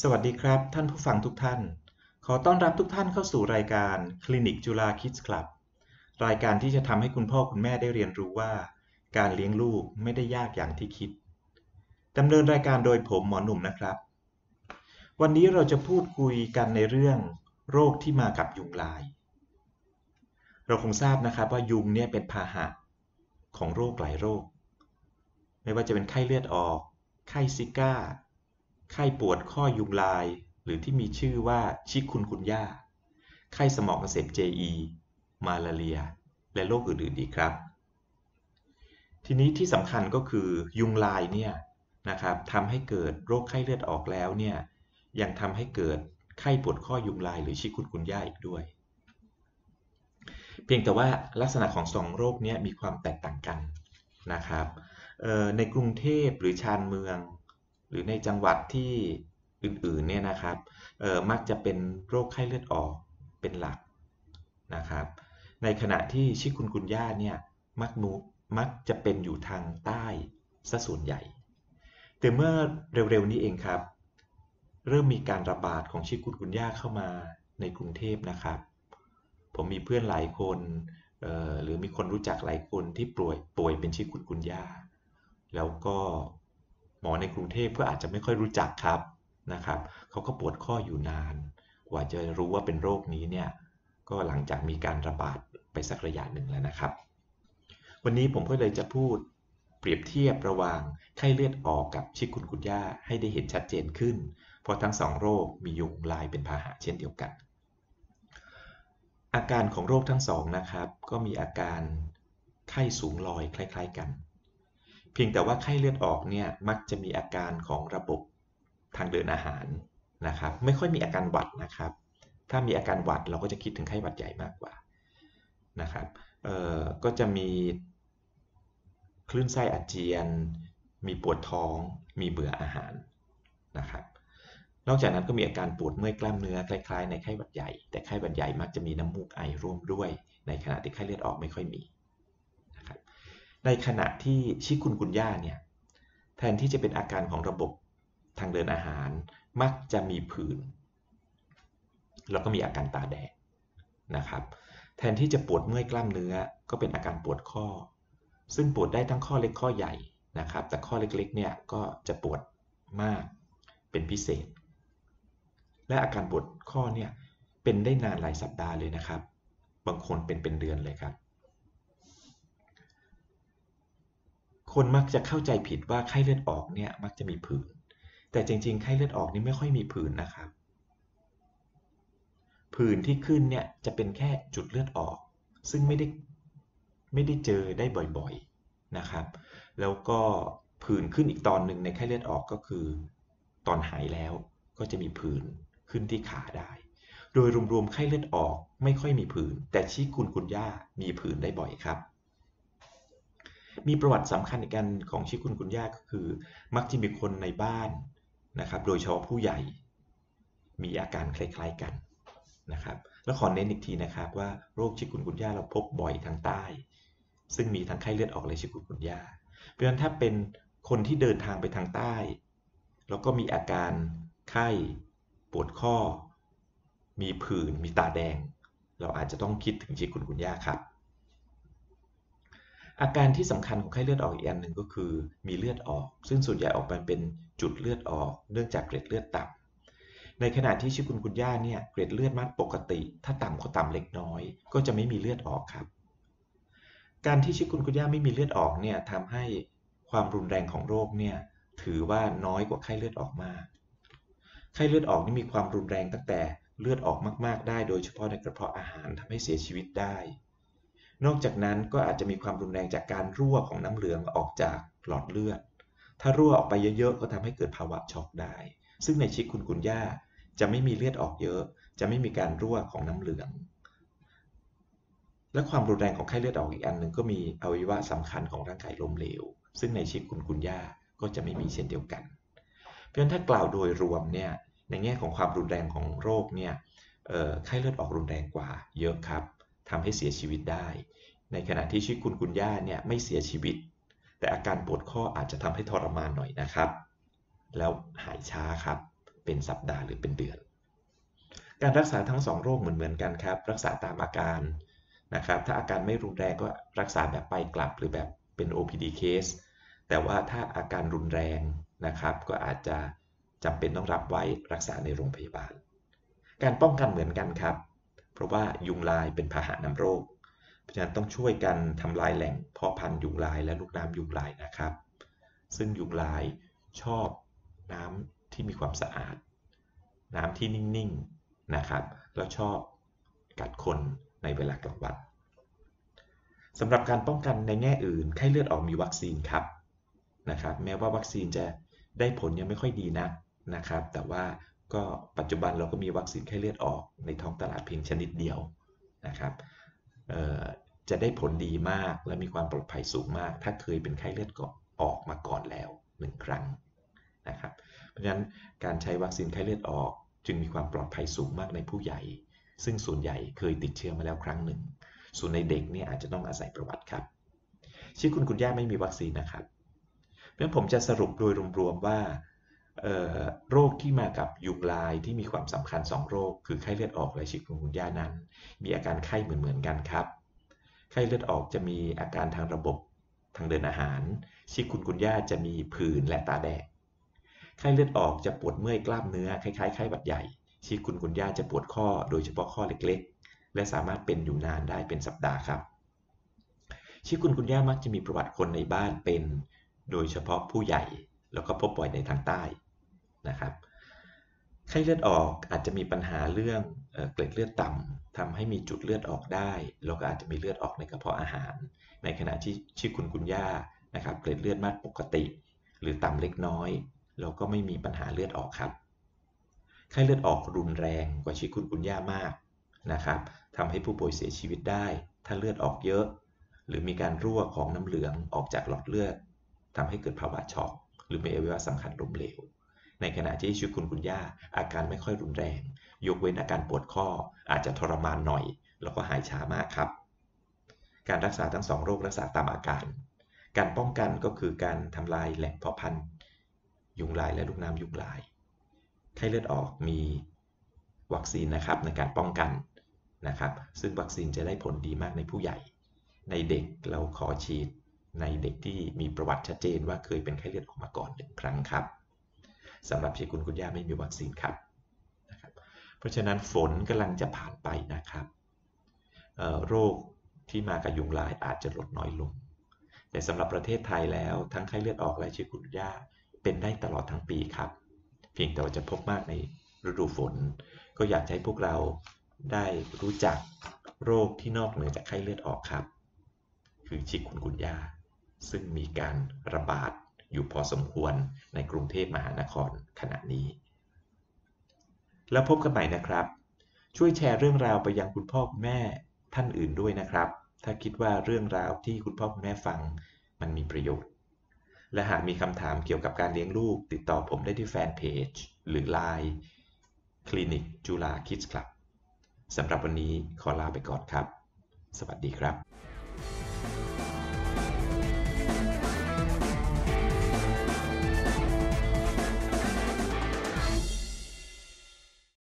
สวัสดีครับท่านผู้ฟังทุกท่านขอต้อนรับทุกท่านเข้าสู่รายการคลินิกจุฬาคิดส์คลับรายการที่จะทำให้คุณพ่อคุณแม่ได้เรียนรู้ว่าการเลี้ยงลูกไม่ได้ยากอย่างที่คิดดำเนินรายการโดยผมหมอหนุ่มนะครับวันนี้เราจะพูดคุยกันในเรื่องโรคที่มากับยุงลายเราคงทราบนะครับว่ายุงเนี่ยเป็นพาหะของโรคหลายโรคไม่ว่าจะเป็นไข้เลือดออกไข้ซิก้าไข้ปวดข้อยุงลายหรือที่มีชื่อว่าชิคุนกุนย่าไข้สมองอักเสบ JE มาลาเรียและโรคอื่นๆอีกครับทีนี้ที่สำคัญก็คือยุงลายเนี่ยนะครับทำให้เกิดโรคไข้เลือดออกแล้วเนี่ยยังทำให้เกิดไข้ปวดข้อยุงลายหรือชิคุนกุนย่าอีกด้วยเพียงแต่ว่าลักษณะของสองโรคนี้มีความแตกต่างกันนะครับในกรุงเทพหรือชานเมืองหรือในจังหวัดที่อื่นๆเนี่ยนะครับมักจะเป็นโรคไข้เลือดออกเป็นหลักนะครับในขณะที่ชิคุนกุนย่าเนี่ยมักจะเป็นอยู่ทางใต้ซะส่วนใหญ่แต่เมื่อเร็วๆนี้เองครับเริ่มมีการระบาดของชิคุนกุนย่าเข้ามาในกรุงเทพนะครับผมมีเพื่อนหลายคนหรือมีคนรู้จักหลายคนที่ป่วยเป็นชิคุนกุนย่าแล้วก็หมอในกรุงเทพก็อาจจะไม่ค่อยรู้จักครับนะครับเขาก็ปวดข้ออยู่นานกว่าจะรู้ว่าเป็นโรคนี้เนี่ยก็หลังจากมีการระบาดไปสักระยะหนึ่งแล้วนะครับวันนี้ผมก็เลยจะพูดเปรียบเทียบระหว่างไข้เลือดออกกับชิคุนกุนย่าให้ได้เห็นชัดเจนขึ้นเพราะทั้งสองโรคมียุงลายเป็นพาหะเช่นเดียวกันอาการของโรคทั้งสองนะครับก็มีอาการไข้สูงลอยคล้ายๆกันเพียงแต่ว่าไข้เลือดออกเนี่ยมักจะมีอาการของระบบทางเดินอาหารนะครับไม่ค่อยมีอาการหวัดนะครับถ้ามีอาการหวัดเราก็จะคิดถึงไข้หวัดใหญ่มากกว่านะครับก็จะมีคลื่นไส้อาเจียนมีปวดท้องมีเบื่ออาหารนะครับนอกจากนั้นก็มีอาการปวดเมื่อยกล้ามเนื้อคล้ายๆในไข้หวัดใหญ่แต่ไข้หวัดใหญ่มักจะมีน้ำมูกไอร่วมด้วยในขณะที่ไข้เลือดออกไม่ค่อยมีนะครับในขณะที่ชิคุนกุนย่าเนี่ยแทนที่จะเป็นอาการของระบบทางเดินอาหารมักจะมีผื่นแล้วก็มีอาการตาแดงนะครับแทนที่จะปวดเมื่อยกล้ามเนื้อก็เป็นอาการปวดข้อซึ่งปวดได้ทั้งข้อเล็กข้อใหญ่นะครับแต่ข้อเล็กๆเนี่ยก็จะปวดมากเป็นพิเศษและอาการปวดข้อเนี่ยเป็นได้นานหลายสัปดาห์เลยนะครับบางคนเป็นเดือนเลยครับคนมักจะเข้าใจผิดว่าไข้เลือดออกเนี่ยมักจะมีผื่นแต่จริงๆไข้เลือดออกนี่ไม่ค่อยมีผื่นนะครับผื่นที่ขึ้นเนี่ยจะเป็นแค่จุดเลือดออกซึ่งไม่ได้เจอได้บ่อยๆนะครับแล้วก็ผื่นขึ้นอีกตอนหนึ่งในไข้เลือดออกก็คือตอนหายแล้วก็จะมีผื่นขึ้นที่ขาได้โดยรวมๆไข้เลือดออกไม่ค่อยมีผื่นแต่ชิคุนกุนย่ามีผื่นได้บ่อยครับมีประวัติสำคัญอีกอันของชิคุนกุนย่าก็คือมักจะมีคนในบ้านนะครับโดยเฉพาะผู้ใหญ่มีอาการคล้ายๆกันนะครับแล้วขอเน้นอีกทีนะครับว่าโรคชิคุนกุนย่าเราพบบ่อยทางใต้ซึ่งมีทั้งไข้เลือดออกและชิคุนกุนย่าเพราะฉะนั้นถ้าเป็นคนที่เดินทางไปทางใต้แล้วก็มีอาการไข้ปวดข้อมีผื่นมีตาแดงเราอาจจะต้องคิดถึงชิคุนกุนย่าครับอาการที่สำคัญของไข้เลือดออกอีกอันหนึ่งก็คือมีเลือดออกซึ่งส่วนใหญ่ออกมาเป็นจุดเลือดออกเนื่องจากเกล็ดเลือดต่ำในขณะที่ชิคุนกุนย่าเนี่ยเกล็ดเลือดมักปกติถ้าต่ำก็ต่ำเล็กน้อยก็จะไม่มีเลือดออกครับการที่ชิคุนกุนย่าไม่มีเลือดออกเนี่ยทำให้ความรุนแรงของโรคเนี่ยถือว่าน้อยกว่าไข้เลือดออกมากไข้เลือดออกนี่มีความรุนแรงตั้งแต่เลือดออกมากๆได้โดยเฉพาะในกระเพาะอาหารทำให้เสียชีวิตได้นอกจากนั้นก็อาจจะมีความรุนแรงจากการรั่วของน้ำเหลืองออกจากหลอดเลือดถ้ารั่วออกไปเยอะๆก็ทำให้เกิดภาวะช็อกได้ซึ่งในชิคุนกุนย่าจะไม่มีเลือดออกเยอะจะไม่มีการรั่วของน้ำเหลืองและความรุนแรงของไข้เลือดออกอีกอันหนึ่งก็มีอวัยวะสำคัญของร่างกายล้มเหลวซึ่งในชิคุนกุนย่าก็จะไม่มีเช่นเดียวกันเพราะฉะนั้นถ้ากล่าวโดยรวมเนี่ยในแง่ของความรุนแรงของโรคเนี่ยไข้เลือดออกรุนแรงกว่าเยอะครับทำให้เสียชีวิตได้ในขณะที่ชิคุนกุนย่าเนี่ยไม่เสียชีวิตแต่อาการปวดข้ออาจจะทำให้ทรมานหน่อยนะครับแล้วหายช้าครับเป็นสัปดาห์หรือเป็นเดือนการรักษาทั้ง2โรคเหมือนกันครับรักษาตามอาการนะครับถ้าอาการไม่รุนแรงก็รักษาแบบไปกลับหรือแบบเป็น OPD case แต่ว่าถ้าอาการรุนแรงนะครับก็อาจจะจำเป็นต้องรับไว้รักษาในโรงพยาบาลการป้องกันเหมือนกันครับเพราะว่ายุงลายเป็นพาหะนำโรคเพราะฉะนั้นต้องช่วยกันทำลายแหล่งเพาะพันธุ์ยุงลายและลูกน้ำยุงลายนะครับซึ่งยุงลายชอบน้ำที่มีความสะอาดน้ำที่นิ่งๆนะครับแล้วชอบกัดคนในเวลากลางวันสำหรับการป้องกันในแง่อื่นไข้เลือดออกมีวัคซีนครับนะครับแม้ว่าวัคซีนจะได้ผลยังไม่ค่อยดีนะครับแต่ว่าก็ปัจจุบันเราก็มีวัคซีนไข้เลือดออกในท้องตลาดเพียงชนิดเดียวนะครับจะได้ผลดีมากและมีความปลอดภัยสูงมากถ้าเคยเป็นไข้เลือดออกมาก่อนแล้ว1ครั้งนะครับเพราะฉะนั้นการใช้วัคซีนไข้เลือดออกจึงมีความปลอดภัยสูงมากในผู้ใหญ่ซึ่งส่วนใหญ่เคยติดเชื้อมาแล้วครั้งหนึ่งส่วนในเด็กเนี่ยอาจจะต้องอาศัยประวัติครับชิคุนกุนย่าไม่มีวัคซีนนะครับเพราะฉะนั้นผมจะสรุปโดยรวมๆว่าโรคที่มากับยุงลายที่มีความสำคัญ2โรคคือไข้เลือดออกและชิคุนกุนย่านั้นมีอาการไข้เหมือนกันครับไข้เลือดออกจะมีอาการทางระบบทางเดินอาหารชิคุนกุนย่าจะมีผื่นและตาแดงไข้เลือดออกจะปวดเมื่อยกล้ามเนื้อคล้ายๆไข้หวัดใหญ่ชิคุนกุนย่าจะปวดข้อโดยเฉพาะข้อเล็กๆและสามารถเป็นอยู่นานได้เป็นสัปดาห์ครับชิคุนกุนย่ามักจะมีประวัติคนในบ้านเป็นโดยเฉพาะผู้ใหญ่แล้วก็พบบ่อยในทางใต้นะครับไข้เลือดออกอาจจะมีปัญหาเรื่องเกล็ดเลือดต่ำทำให้มีจุดเลือดออกได้แล้วก็อาจจะมีเลือดออกในกระเพาะอาหารในขณะที่ชิคุนกุนย่านะครับเกล็ดเลือดมากปกติหรือต่ำเล็กน้อยแล้วก็ไม่มีปัญหาเลือดออกครับไข้เลือดออกรุนแรงกว่าชิคุนกุนย่ามากนะครับทำให้ผู้ป่วยเสียชีวิตได้ถ้าเลือดออกเยอะหรือมีการรั่วของน้ำเหลืองออกจากหลอดเลือดทำให้เกิดภาวะช็อกหรือมีอวัยวะสำคัญล้มเหลวในขณะที่ชิคุนกุนย่าอาการไม่ค่อยรุนแรงยกเว้นอาการปวดข้ออาจจะทรมานหน่อยแล้วก็หายช้ามากครับการรักษาทั้ง2โรครักษาตามอาการการป้องกันก็คือการทำลายแหล่งเพาะพันธุ์ยุงลายและลูกน้ำยุงลายไข้เลือดออกมีวัคซีนนะครับในการป้องกันนะครับซึ่งวัคซีนจะได้ผลดีมากในผู้ใหญ่ในเด็กเราขอฉีดในเด็กที่มีประวัติชัดเจนว่าเคยเป็นไข้เลือดออกมาก่อน1ครั้งครับสำหรับชิคุนกุนย่าไม่มีวัคซีนครับเพราะฉะนั้นฝนกำลังจะผ่านไปนะครับโรคที่มากับยุงลายอาจจะลดน้อยลงแต่สำหรับประเทศไทยแล้วทั้งไข้เลือดออกและชิคุนกุนย่าเป็นได้ตลอดทั้งปีครับเพียงแต่ว่าจะพบมากในฤดูฝนก็อยากให้พวกเราได้รู้จักโรคที่นอกเหนือจากไข้เลือดออกครับคือชิคุนกุนย่าซึ่งมีการระบาดอยู่พอสมควรในกรุงเทพมหานครขณะนี้แล้วพบกันใหม่นะครับช่วยแชร์เรื่องราวไปยังคุณพ่อคุณแม่ท่านอื่นด้วยนะครับถ้าคิดว่าเรื่องราวที่คุณพ่อคุณแม่ฟังมันมีประโยชน์และหากมีคำถามเกี่ยวกับการเลี้ยงลูกติดต่อผมได้ที่แฟนเพจหรือ LINE คลินิกจุฬาคิดส์คลับสำหรับวันนี้ขอลาไปก่อนครับสวัสดีครับ